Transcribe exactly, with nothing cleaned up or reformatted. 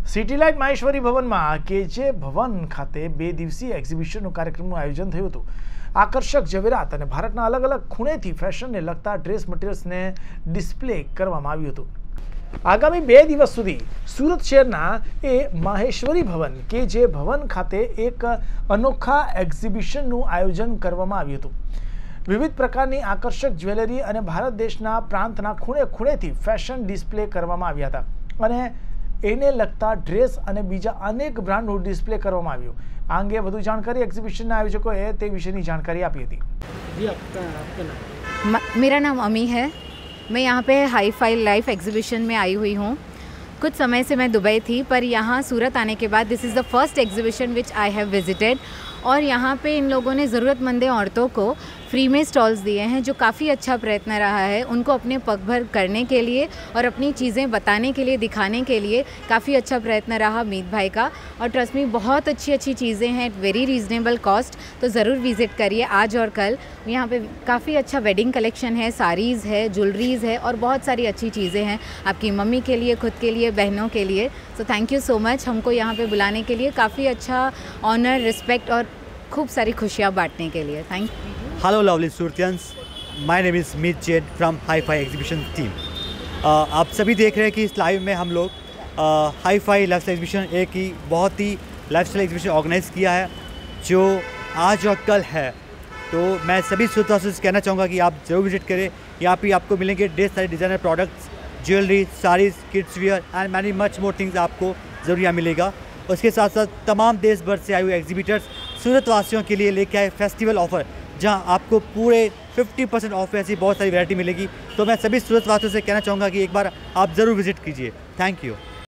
City light Maheshwari ભવનમાં કેજે ભવન ખાતે બે દિવસીય એક્ઝિબિશનનું કાર્યક્રમનું આયોજન થયું હતું। આકર્ષક જવેરાત અને ભારતના અલગ અલગ ખૂણેથી ફેશનને લગતા ડ્રેસ મટીરિયલ્સને ડિસ્પ્લે કરવામાં આવ્યું હતું। આગામી બે દિવસ સુધી સુરત શહેરના એ માહેશ્વરી ભવન કે જે ભવન ખાતે એક અનોખા એક્ઝિબિશનનું આયોજન કરવામાં આવ્યું હતું। વિવિધ પ્રકારની આકર્ષક જ્વેલરી અને ભારત દેશના પ્રાંતના ખૂણે ખૂણેથી ફેશન ડિસ્પ્લે કરવામાં આવ્યા હતા અને એને લગતા ડ્રેસ અને બીજા અનેક બ્રાન્ડનું ડિસ્પ્લે કરવામાં આવ્યું। આ અંગે વધુ જાણકારી એક્ઝિબિશનના આયોજકોએ તે વિશેની जानकारी આપી હતી। जी आपका आपका नाम? मेरा नाम अमी है। मैं यहाँ पे हाई फाई लाइफ एग्जीबिशन में आई हुई हूँ। कुछ समय से मैं दुबई थी, पर यहाँ सूरत आने के बाद this is the first exhibition which I have visited. और यहाँ पे इन लोगों ने ज़रूरतमंद औरतों को फ्री में स्टॉल्स दिए हैं, जो काफ़ी अच्छा प्रयत्न रहा है उनको अपने पग भर करने के लिए और अपनी चीज़ें बताने के लिए, दिखाने के लिए काफ़ी अच्छा प्रयत्न रहा मीत भाई का। और ट्रस्ट मी, बहुत अच्छी अच्छी चीज़ें हैं एट वेरी रीज़नेबल कॉस्ट, तो ज़रूर विज़िट करिए आज और कल। यहाँ पे काफ़ी अच्छा वेडिंग कलेक्शन है, साड़ीज़ है, ज्वेलरीज़ है और बहुत सारी अच्छी चीज़ें हैं आपकी मम्मी के लिए, खुद के लिए, बहनों के लिए। So thank you so much हमको यहाँ पे बुलाने के लिए, काफ़ी अच्छा ऑनर, रिस्पेक्ट और खूब सारी खुशियाँ बांटने के लिए। Thank you. Hello lovely Suratians, my name is Meet Jain from hi fi exhibition team. आप सभी देख रहे हैं कि इस लाइव में हम लोग हाई फाई लाइफस्टाइल एग्जीबिशन एक ही बहुत ही लाइफस्टाइल एग्जीबिशन ऑर्गेनाइज़ किया है जो आज और कल है। तो मैं सभी श्रोताओं से कहना चाहूँगा कि आप ज़रूर विजिट करें। यहाँ पे आपको मिलेंगे ढेर सारे designer products, jewellery, saris, kids wear and many much more things आपको ज़रूर यहाँ मिलेगा। उसके साथ साथ तमाम देश भर से आए हुए एग्जीबिटर्स सूरत वासियों के लिए लेके आए फेस्टिवल ऑफ़र, जहां आपको पूरे पचास परसेंट ऑफ ऐसी बहुत सारी वैरायटी मिलेगी। तो मैं सभी सूरत वासियों से कहना चाहूँगा कि एक बार आप ज़रूर विजिट कीजिए। Thank you.